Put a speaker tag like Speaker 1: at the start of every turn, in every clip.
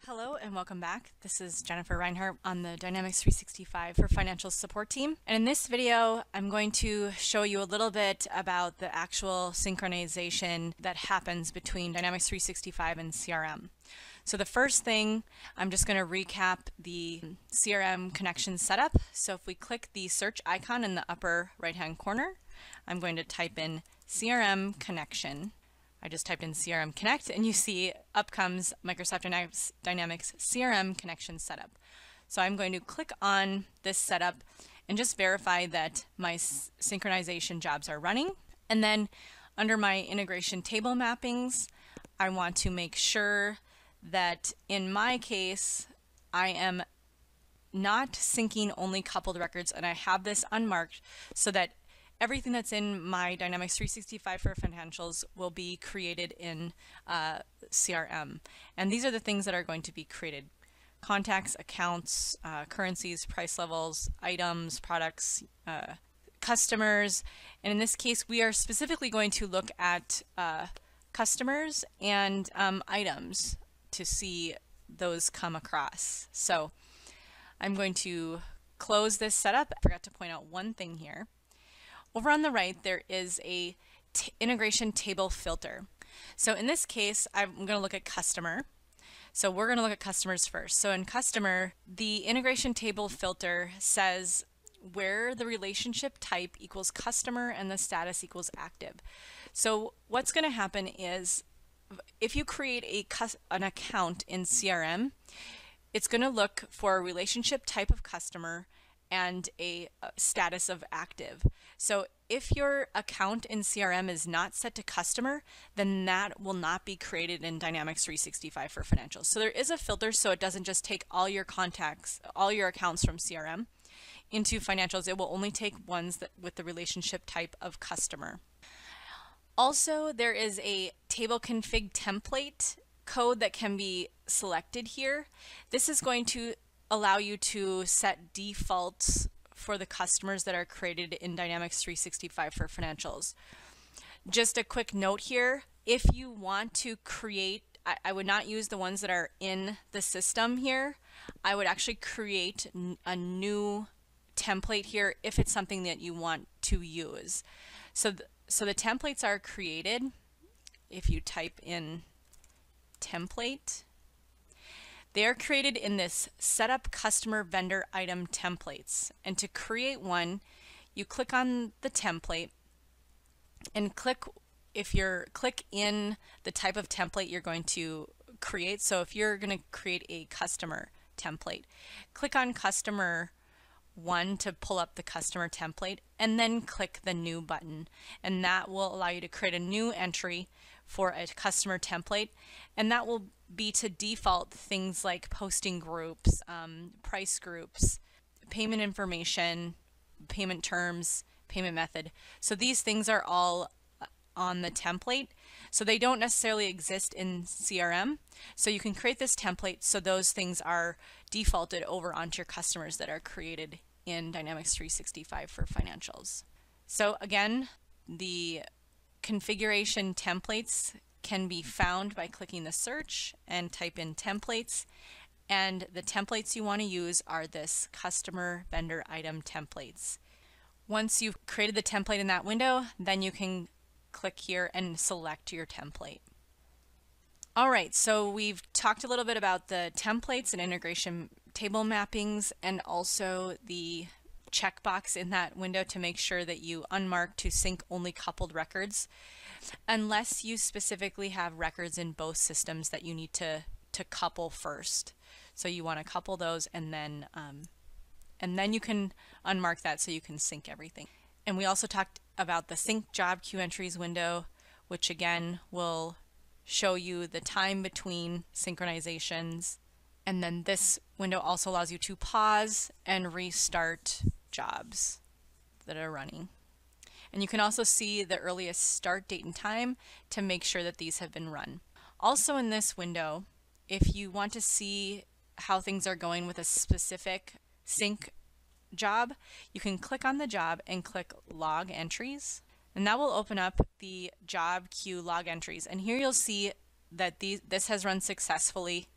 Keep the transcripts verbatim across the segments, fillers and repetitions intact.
Speaker 1: Hello and welcome back. This is Jennifer Reinhardt on the Dynamics three sixty-five for Financial Support team. And in this video, I'm going to show you a little bit about the actual synchronization that happens between Dynamics three sixty-five and C R M. So the first thing, I'm just going to recap the C R M connection setup. So if we click the search icon in the upper right-hand corner, I'm going to type in C R M Connection. I just typed in C R M Connect and you see up comes Microsoft Dynamics, Dynamics C R M Connection Setup. So I'm going to click on this setup and just verify that my synchronization jobs are running. And then under my integration table mappings, I want to make sure that in my case, I am not syncing only coupled records, and I have this unmarked so that everything that's in my Dynamics three sixty-five for Financials will be created in uh, C R M. And these are the things that are going to be created: contacts, accounts, uh, currencies, price levels, items, products, uh, customers. And in this case, we are specifically going to look at uh, customers and um, items to see those come across. So I'm going to close this setup. I forgot to point out one thing here. Over on the right, there is a t integration table filter. So in this case, I'm going to look at customer. So we're going to look at customers first. So in customer, the integration table filter says where the relationship type equals customer and the status equals active. So what's going to happen is if you create a an account in C R M, it's going to look for a relationship type of customer and a status of active. So if your account in C R M is not set to customer, then that will not be created in Dynamics three sixty-five for Financials. So there is a filter so it doesn't just take all your contacts, all your accounts from C R M into Financials. It will only take ones that with the relationship type of customer. Also, there is a table config template code that can be selected here. This is going to allow you to set defaults for the customers that are created in Dynamics three sixty-five for Financials. Just a quick note here, if you want to create, I, I would not use the ones that are in the system here. I would actually create a new template here if it's something that you want to use. So, th so the templates are created if you type in template. They are created in this Setup Customer Vendor Item Templates. And to create one, you click on the template and click if you're click in the type of template you're going to create. So if you're going to create a customer template, click on customer one to pull up the customer template and then click the new button, and that will allow you to create a new entry for a customer template, and that will be to default things like posting groups, um, price groups, payment information, payment terms, payment method. So these things are all on the template. So they don't necessarily exist in C R M. So you can create this template so those things are defaulted over onto your customers that are created in Dynamics three sixty-five for Financials. So again, the configuration templates can be found by clicking the search and type in templates, and the templates you want to use are this customer vendor item templates. Once you've created the template in that window, then you can click here and select your template. All right, so we've talked a little bit about the templates and integration table mappings, and also the checkbox in that window to make sure that you unmark to sync only coupled records, unless you specifically have records in both systems that you need to to couple first. So you want to couple those, and then um, and then you can unmark that so you can sync everything. And we also talked about the sync job queue entries window, which again will show you the time between synchronizations. And then this window also allows you to pause and restart jobs that are running. And you can also see the earliest start date and time to make sure that these have been run. Also in this window, if you want to see how things are going with a specific sync job, you can click on the job and click log entries, and that will open up the job queue log entries. And here you'll see that these, this has run successfully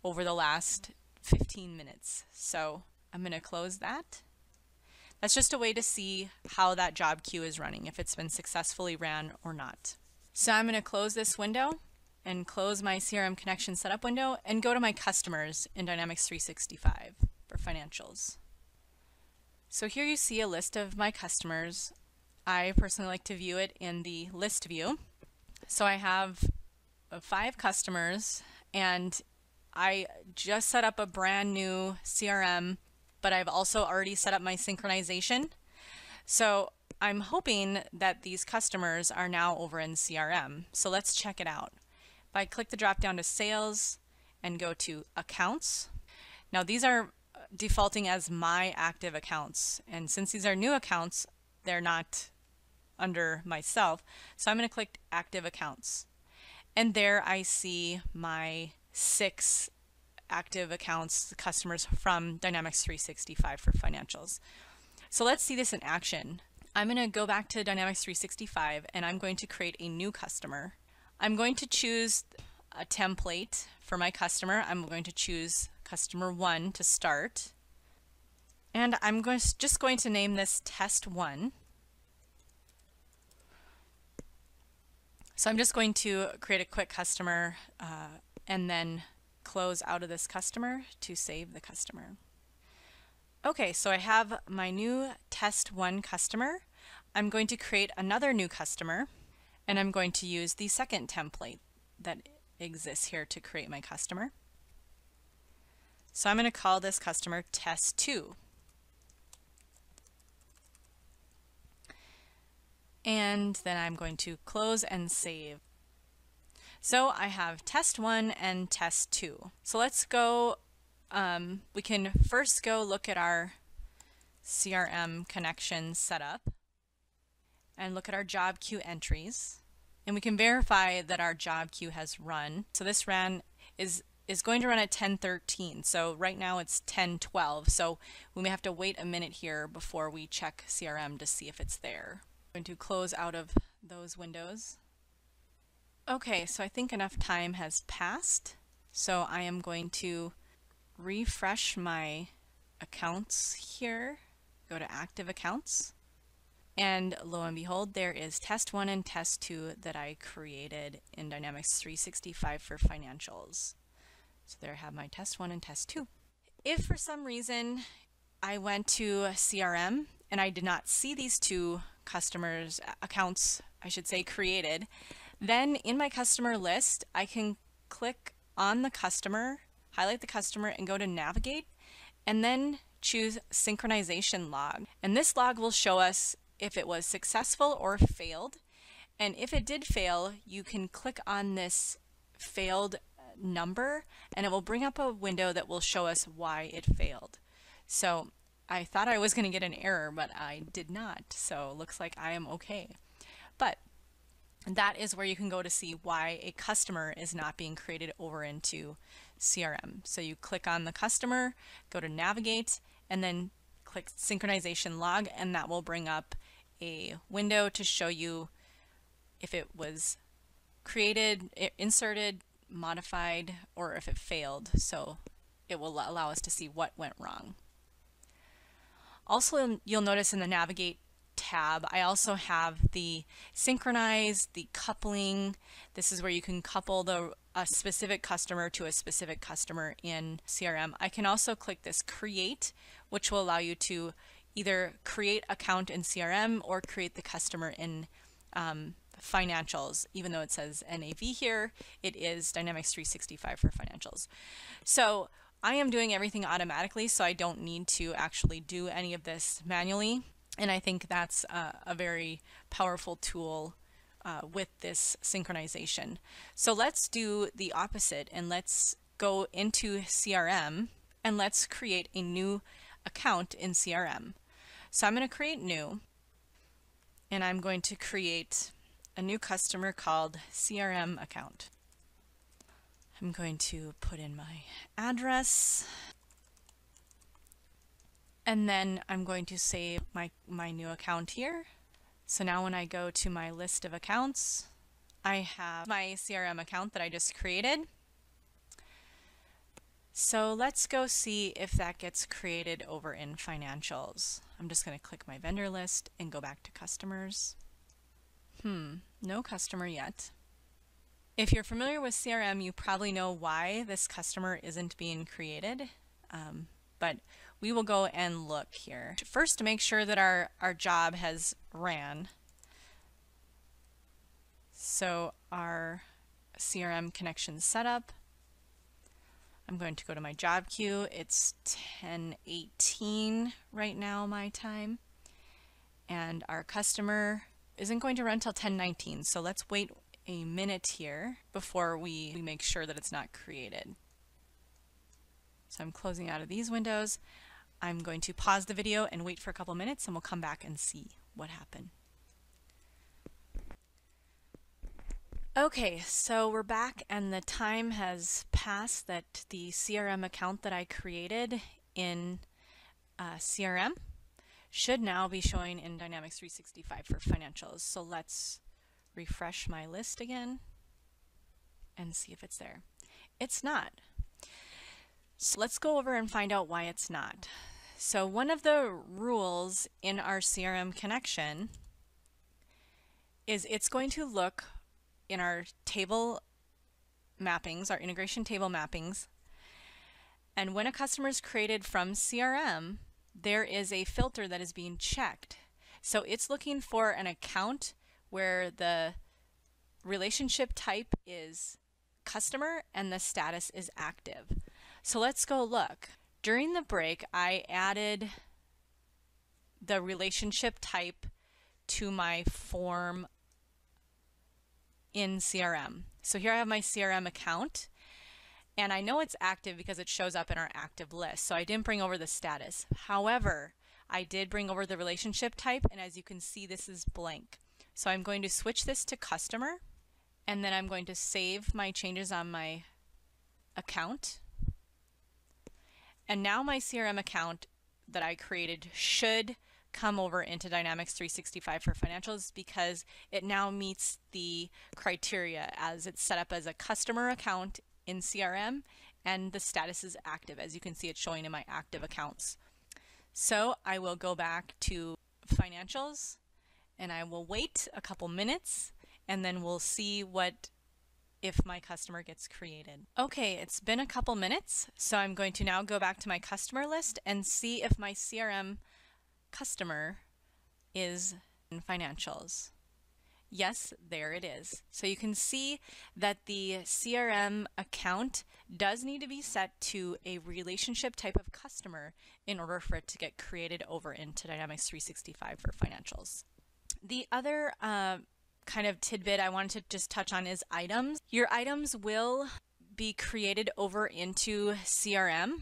Speaker 1: over the last fifteen minutes. So I'm going to close that. That's just a way to see how that job queue is running, if it's been successfully ran or not. So I'm going to close this window and close my C R M Connection setup window and go to my customers in Dynamics three sixty-five for financials. So here you see a list of my customers. I personally like to view it in the list view. So I have five customers, and I just set up a brand new C R M, but I've also already set up my synchronization. So I'm hoping that these customers are now over in C R M. So let's check it out. If I click the drop down to sales and go to accounts, now these are defaulting as my active accounts. And since these are new accounts, they're not under myself. So I'm going to click active accounts. And there I see my six active accounts, customers from Dynamics three sixty-five for financials. So let's see this in action. I'm going to go back to Dynamics three sixty-five and I'm going to create a new customer. I'm going to choose a template for my customer. I'm going to choose customer one to start. And I'm going to, just going to name this test one. So I'm just going to create a quick customer uh, and then close out of this customer to save the customer. Okay, so I have my new test one customer. I'm going to create another new customer, and I'm going to use the second template that exists here to create my customer. So I'm going to call this customer test two. And then I'm going to close and save. So I have test one and test two. So let's go, um, we can first go look at our C R M connection setup and look at our job queue entries. And we can verify that our job queue has run. So this ran is is going to run at ten thirteen. So right now it's ten twelve. So we may have to wait a minute here before we check C R M to see if it's there. I'm going to close out of those windows. Okay, so I think enough time has passed. So I am going to refresh my accounts here, go to active accounts, and lo and behold, there is test one and test two that I created in Dynamics three sixty-five for financials. So there I have my test one and test two. If for some reason I went to C R M and I did not see these two customers, accounts, I should say, created, then in my customer list, I can click on the customer, highlight the customer, and go to navigate, and then choose synchronization log. And this log will show us if it was successful or failed. And if it did fail, you can click on this failed number, and it will bring up a window that will show us why it failed. So I thought I was going to get an error, but I did not. So it looks like I am okay. But that is where you can go to see why a customer is not being created over into C R M. So you click on the customer, go to navigate, and then click synchronization log, and that will bring up a window to show you if it was created, inserted, modified, or if it failed. So it will allow us to see what went wrong. Also, you'll notice in the navigate tab, I also have the synchronize, the coupling. This is where you can couple the a specific customer to a specific customer in C R M. I can also click this create, which will allow you to either create account in C R M or create the customer in um, financials. Even though it says N A V here, it is Dynamics three sixty-five for financials. So I am doing everything automatically, so I don't need to actually do any of this manually. And I think that's uh, a very powerful tool uh, with this synchronization. So let's do the opposite, and let's go into C R M and let's create a new account in C R M. So I'm going to create new, and I'm going to create a new customer called C R M account. I'm going to put in my address, and then I'm going to save my, my new account here. So now when I go to my list of accounts, I have my C R M account that I just created. So let's go see if that gets created over in financials. I'm just going to click my vendor list and go back to customers. Hmm, no customer yet. If you're familiar with C R M, you probably know why this customer isn't being created, um, but we will go and look here. First, to make sure that our, our job has ran. So our C R M connection setup. I'm going to go to my job queue. It's ten eighteen right now my time. And our customer isn't going to run till ten nineteen. So let's wait a minute here before we, we make sure that it's not created. So I'm closing out of these windows. I'm going to pause the video and wait for a couple minutes, and we'll come back and see what happened. Okay, so we're back and the time has passed that the C R M account that I created in uh, C R M should now be showing in Dynamics three sixty-five for financials. So let's refresh my list again and see if it's there. It's not. So let's go over and find out why it's not. So one of the rules in our C R M connection is it's going to look in our table mappings, our integration table mappings, and when a customer is created from C R M, there is a filter that is being checked. So it's looking for an account where the relationship type is customer and the status is active. So let's go look. During the break, I added the relationship type to my form in C R M. So here I have my C R M account, and I know it's active because it shows up in our active list. So I didn't bring over the status. However, I did bring over the relationship type, and as you can see, this is blank. So I'm going to switch this to customer, and then I'm going to save my changes on my account. And now my C R M account that I created should come over into Dynamics three sixty-five for financials because it now meets the criteria as it's set up as a customer account in C R M and the status is active. As you can see, it's showing in my active accounts. So I will go back to financials and I will wait a couple minutes and then we'll see what if my customer gets created. Okay, it's been a couple minutes, so I'm going to now go back to my customer list and see if my C R M customer is in financials. Yes, there it is. So you can see that the C R M account does need to be set to a relationship type of customer in order for it to get created over into Dynamics three sixty-five for financials. The other uh, kind of tidbit I wanted to just touch on is items. Your items will be created over into C R M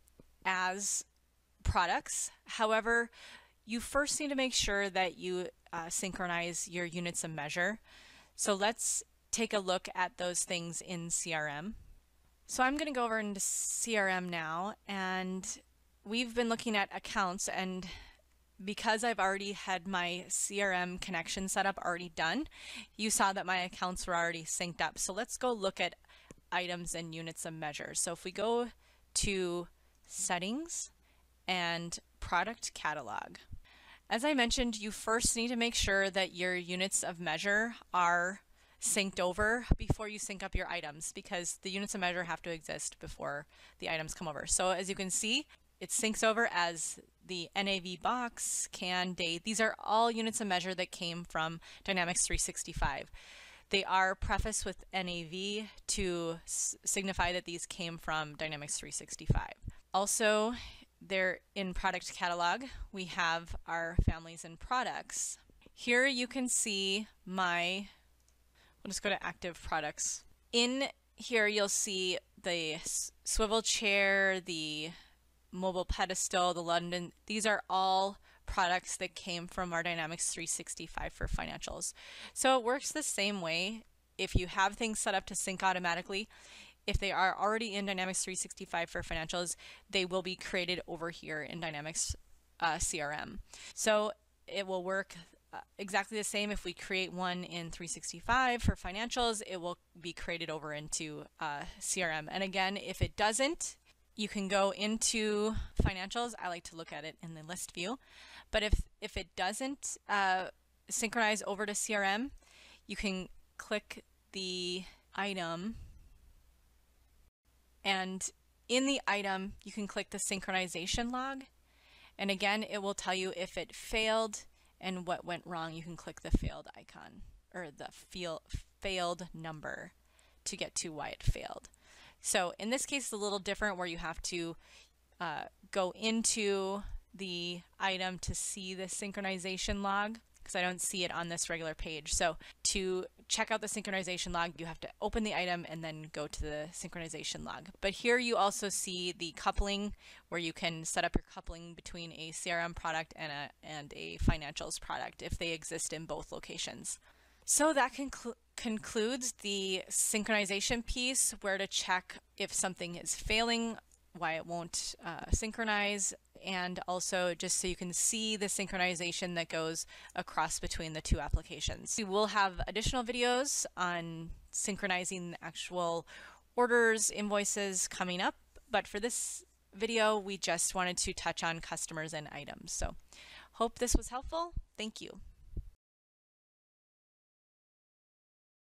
Speaker 1: as products. However, you first need to make sure that you uh, synchronize your units of measure. So let's take a look at those things in C R M. So I'm going to go over into C R M now, and we've been looking at accounts, and because I've already had my C R M connection setup already done, you saw that my accounts were already synced up. So let's go look at items and units of measure. So if we go to settings and product catalog, as I mentioned, you first need to make sure that your units of measure are synced over before you sync up your items, because the units of measure have to exist before the items come over. So as you can see, it syncs over as the N A V box, can, date. These are all units of measure that came from Dynamics three sixty-five. They are prefaced with N A V to signify that these came from Dynamics three sixty-five. Also, there in product catalog, we have our families and products. Here you can see my, we'll just go to active products. In here you'll see the swivel chair, the mobile pedestal, the London. These are all products that came from our Dynamics three sixty-five for financials. So it works the same way. If you have things set up to sync automatically, if they are already in Dynamics three sixty-five for financials, they will be created over here in Dynamics uh, C R M. So it will work uh, exactly the same. If we create one in three sixty-five for financials, it will be created over into uh, C R M. And again, if it doesn't, you can go into financials. I like to look at it in the list view. But if, if it doesn't uh, synchronize over to C R M, you can click the item, and in the item, you can click the synchronization log. And again, it will tell you if it failed and what went wrong. You can click the failed icon or the fail, failed number to get to why it failed. So in this case, it's a little different where you have to uh, go into the item to see the synchronization log, because I don't see it on this regular page. So to check out the synchronization log, you have to open the item and then go to the synchronization log. But here you also see the coupling, where you can set up your coupling between a C R M product and a, and a financials product if they exist in both locations. So that conclu concludes the synchronization piece, where to check if something is failing, why it won't uh, synchronize, and also just so you can see the synchronization that goes across between the two applications. We will have additional videos on synchronizing actual orders, invoices coming up, but for this video, we just wanted to touch on customers and items. So hope this was helpful. Thank you.